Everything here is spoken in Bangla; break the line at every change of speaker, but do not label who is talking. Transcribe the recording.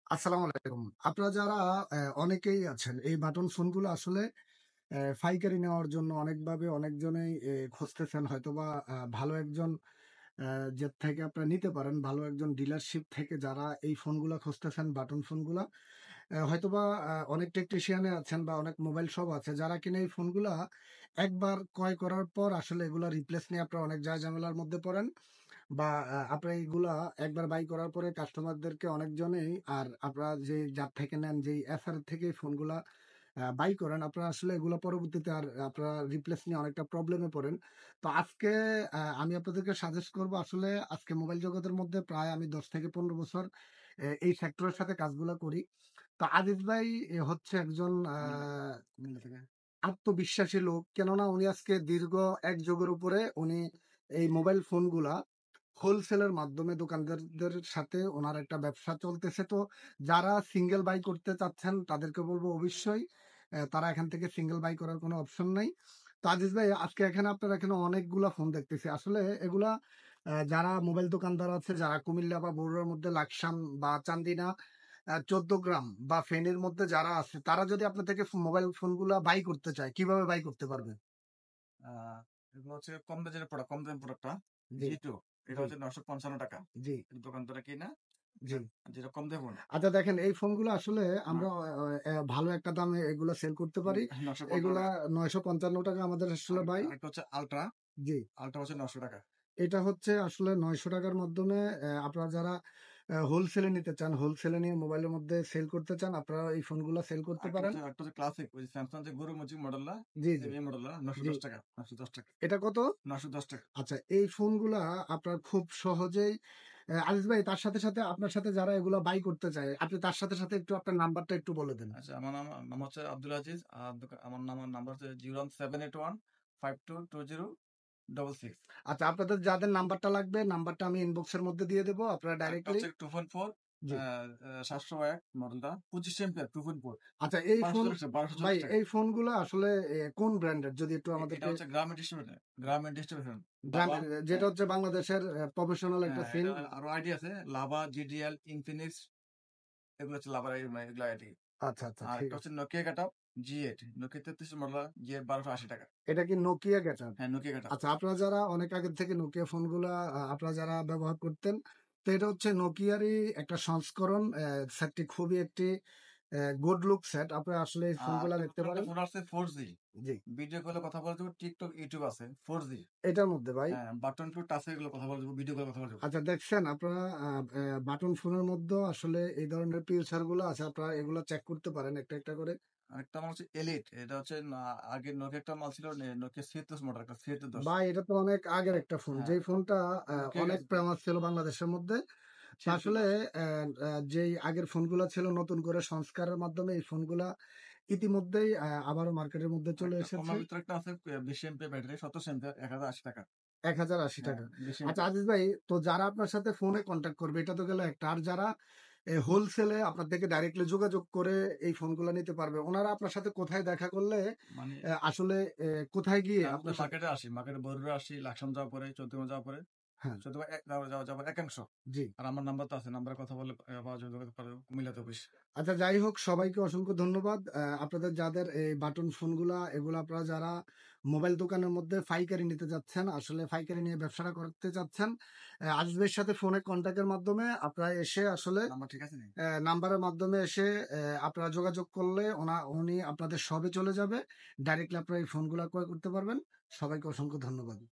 আসসালামু আলাইকুম। আপনারা যারা অনেকেই আছেন এই বাটন ফোনগুলো আসলে পাইকারি নেওয়ার জন্য অনেকভাবে অনেকজনেই খুঁজতেছেন হয়তোবা ভালো একজন আ যে থেকে আপনারা নিতে পারেন, ভালো একজন ডিলারশিপ থেকে যারা এই ফোনগুলা খুঁজতেছেন বাটন ফোনগুলা হয়তোবা অনেক টেকনিশিয়ানে আছেন বা অনেক মোবাইল শপ আছে যারা কিনা এই ফোনগুলা একবার ক্রয় করার পর আসলে এগুলা রিপ্লেস নিয়ে আপনারা অনেক ঝামেলার মধ্যে পড়েন। বা আপনারা এইগুলা একবার বাই করার পরে কাস্টমারদেরকে অনেকজনেই আর আপনারা যে যার থেকে নেন যেই এসার থেকে ফোনগুলা বাই করেন আপনারা আসলে এগুলো পরবর্তীতে আর আপনারা রিপ্লেস নিয়ে অনেকটা প্রবলেমে পড়েন। তো আজকে আমি আপনাদেরকে সাজেস্ট করব আসলে আজকে মোবাইল জগতের মধ্যে প্রায় আমি 10 থেকে 15 বছর এই সেক্টরের সাথে কাজগুলা করি। তো আজিজ ভাই হচ্ছে একজন আত্মবিশ্বাসী লোক। কেননা উনি আজকে দীর্ঘ এক যুগের উপরে উনি এই মোবাইল ফোনগুলা হোলসেলের মাধ্যমে দোকানদারদের সাথে ওনার একটা ব্যবসা চলতেছে। তো যারা সিঙ্গেল বাই করতে চাচ্ছেন তাদেরকে বলবো অবশ্যই তারা এখান থেকে সিঙ্গেল বাই করার কোনো অপশন নাই। তো আজিজ ভাই আজকে এখানে আপনার এখানে অনেকগুলা ফোন দেখতেছি। আসলে এগুলা যারা মোবাইল দোকানদার আছে যারা কুমিল্লা বা বগুড়ার মধ্যে লাকসাম বা চান্দিনা ১৪ গ্রাম বা ফেনীর মধ্যে যারা আছে তারা যদি আপনার থেকে মোবাইল ফোনগুলা বাই করতে চায় কিভাবে বাই করতে পারবে?
আহ এগুলো হচ্ছে কম দামের প্রোডাক্ট, কম দামের প্রোডাক্টটা
জি,
জি2, এটা
জি,
হচ্ছে 955 টাকা।
জি,
দোকান থেকে কিনা
জি।
যেটা কম দামে ফোন
আচ্ছা দেখেন এই ফোনগুলো আসলে আমরা ভালো একটা দামে এগুলা সেল করতে পারি।
955
এগুলা
টাকা।
৳৯৫৫ আমাদের আসলে ভাই।
আরেকটা হচ্ছে আলট্রা,
জি।
আলট্রা হচ্ছে 900 টাকা।
এটা হচ্ছে আসলে ৳৯০০ র মাধ্যমে আপনারা যারা হোলসেলে নিতে চান, হোলসেলে নিয়ে মোবাইলের মধ্যে সেল করতে চান, আপনারা এই ফোনগুলা সেল করতে পারেন।
আরেকটা হচ্ছে ক্লাসিক, ওই স্যামসাং যে গরু মজিক মডেলটা,
জি, জি,
সেম এই মডেলটা নশো
জি।
দশ টাকা 910 টাকা।
এটা কত?
910 টাকা।
আচ্ছা এই ফোনগুলা আপনার খুব সহজেই আজিজ ভাই তার সাথে আপনার সাথে যারা এগুলা বাই করতে চায়, আপনি তার সাথে একটু আপনার নাম্বারটা একটু বলে দেন।
আচ্ছা, আমার নাম হচ্ছে আব্দুল আজিজ। আর আমার নাম্বার হচ্ছে 01781522066।
আচ্ছা আপনাদের যাদের নাম্বারটা লাগবে, নাম্বারটা আমি ইনবক্সের মধ্যে দিয়ে দেব। আপনারা
আরেকটা
ডাইরেক্টলি
হচ্ছে 2.4,
জি।
701 মডেলটা, 25 এম্পিয়ার, 2.4,
আচ্ছা এই ফোন
1240
ভাই
টাকা।
এই ফোনগুলো আসলে কোন ব্র্যান্ডের যদি একটু
এটা
আমাদেরকে
হচ্ছে গ্রামের ডিস্ট্রিবিউশন
ব্র্যান্ড
লাভা।
যেটা হচ্ছে বাংলাদেশের প্রফেশনাল একটা
হ্যাঁ,
সিম।
এটা আরো আইডি আছে, লাভা, জিডিএল, ইনফিনিক্স, এগুলো হচ্ছে লাভার এগুলো আইডি।
আচ্ছা, আচ্ছা
আর
ঠিক
একটা
আছে।
হচ্ছে নোকিয়া কাটাপ জি8, নোকিয়া 33 মডেল, জি8 1280 টাকা।
এটা কি নোকিয়া গেটআপ?
হ্যাঁ, নোকিয়া কাটাপ।
আচ্ছা আপনারা যারা অনেক আগের থেকে নোকিয়া ফোনগুলা আপনারা যারা ব্যবহার করতেন, তো এটা হচ্ছে নোকিয়ারই একটা সংস্করণ। সেটটি খুবই একটি গুড লুক সেট। আপনারা আসলে এই
আর
ফোনগুলা দেখতে
নতুন একটা
পারেন।
ফোন আসছে 4G,
জি।
ভিডিও কলে কথা বলা যাবে, টিকটক, ইউটিউব আছে 4G।
এটার মধ্যে ভাই
হ্যাঁ, বাটন টু টাচে এগুলো কথা বলা যাবে, ভিডিও কলে কথা বলা যাবে।
আচ্ছা দেখছেন আপনারা বাটন ফোনের মধ্যেও আসলে এই ধরনের ফিউচার গুলো আছে। আপনারা এগুলো চেক করতে পারেন একটা করে।
আরেকটা মাল হচ্ছে এলিট, এটা হচ্ছে আগে নোকিয়া একটা মাল ছিল, নোকিয়া 36 মডেল, একটা 3610।
ভাই এটা তো অনেক আগের একটা ফোন।
হ্যাঁ,
যেই ফোনটা
নোকিয়া
অনেক ফেমাস ছিল বাংলাদেশের মধ্যে। তো আসলে
3610।
যেই আগের ফোনগুলা ছিল নতুন করে সংস্কারের মাধ্যমে এই ফোনগুলা ইতিমধ্যেই আবারও মার্কেটের মধ্যে চলে
একটা
এসেছে।
কমার ভিতরে একটা আছে 20 এমপি ব্যাটারি, 17 এমপি, 1080 টাকা।
৳১,০৮০।
হ্যাঁ, 20 এমপি।
আচ্ছা আজিজ ভাই তো যারা আপনার সাথে ফোনে কনট্যাক্ট করবে এটা তো গেল একটা। আর যারা হোলসেলে আপনার থেকে ডাইরেক্টলি যোগাযোগ করে এই ফোনগুলা নিতে পারবে, ওনারা আপনার সাথে কোথায় দেখা করলে
মানে
আসলে কোথায় গিয়ে
আমি তো
আপনার সাথে
মার্কেটে বরুড়া আসি, লাকসাম যাওয়ার পরে, চৌদ্দগ্রাম যাওয়ার পরে,
হ্যাঁ,
চৌদ্দগ্রাম যাওয়ার একাংশ।
জি।
আর আমার নাম্বার তো আছে, নাম্বারে কথা বললে পাওয়া যাবে, যোগাযোগ করা যাবে, কুমিল্লাতে অফিস।
আচ্ছা যাই হোক সবাইকে অসংখ্য ধন্যবাদ। আপনাদের যাদের এই বাটন ফোনগুলা এগুলা আপনারা যারা মোবাইল দোকানের মধ্যে পাইকারি নিতে যাচ্ছেন, আসলে পাইকারি নিয়ে ব্যবসাটা করতে চাচ্ছেন, আজিজ ভাইয়ের সাথে ফোনে কনট্যাক্টের মাধ্যমে আপনারা এসে আসলে
নাম্বার ঠিক আছে নি?
নাম্বারের মাধ্যমে এসে আপনারা যোগাযোগ করলে উনি আপনাদের শপে চলে যাবে। ডাইরেক্টলি আপনারা এই ফোনগুলা ক্রয় করতে পারবেন। সবাইকে অসংখ্য ধন্যবাদ।